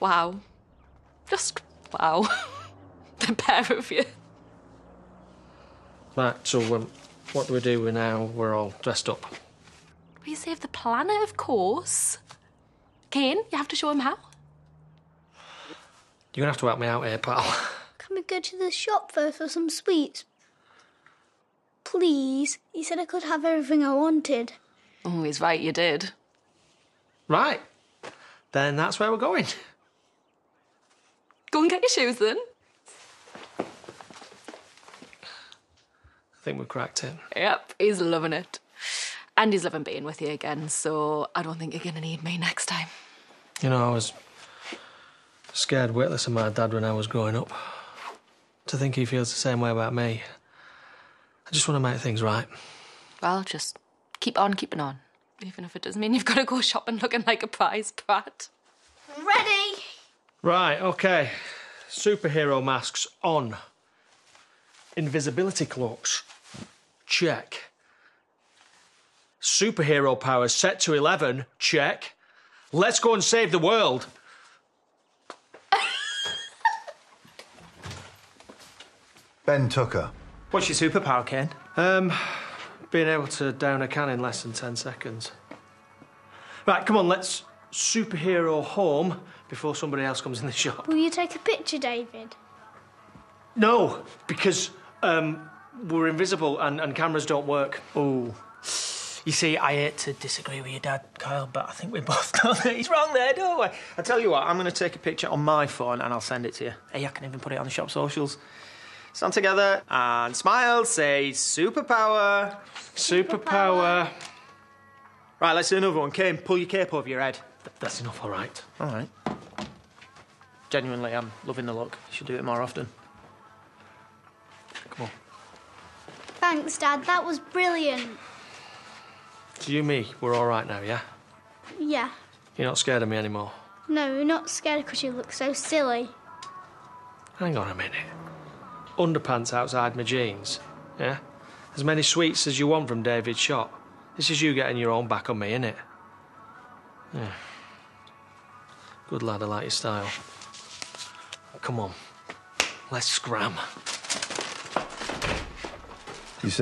wow. Just wow. The pair of you. Right, so what do we do now we're all dressed up? We save the planet, of course. Kane, you have to show him how. You're gonna have to help me out here, pal. Can we go to the shop first for some sweets? Please. He said I could have everything I wanted. Oh, he's right, you did. Right. Then that's where we're going. Go and get your shoes then. I think we've cracked it. Yep, he's loving it. And he's loving being with you again, so I don't think you're going to need me next time. You know, I was scared witless of my dad when I was growing up. To think he feels the same way about me. I just want to make things right. Well, just keep on keeping on. Even if it does mean you've got to go shopping looking like a prize brat. Ready? Right, OK. Superhero masks on. Invisibility cloaks. Check. Superhero powers set to 11. Check. Let's go and save the world. Ben Tucker. What's your superpower, Kane? Being able to down a can in less than 10 seconds. Right, come on, let's superhero home before somebody else comes in the shop. Will you take a picture, David? No, because we're invisible and cameras don't work. Oh. You see, I hate to disagree with your dad, Kyle, but I think we both know that he's wrong there, don't we? I tell you what, I'm going to take a picture on my phone and I'll send it to you. Hey, I can even put it on the shop socials. Stand together and smile, say superpower. Superpower. Right, let's do another one. Kane, pull your cape over your head. That's enough, all right. All right. Genuinely, I'm loving the look. You should do it more often. Come on. Thanks, Dad. That was brilliant. So you and me, we're all right now, yeah? Yeah. You're not scared of me anymore? No, you're not scared because you look so silly. Hang on a minute. Underpants outside my jeans, yeah? As many sweets as you want from David's shop. This is you getting your own back on me, innit? Yeah. Good lad, I like your style. Come on, let's scram.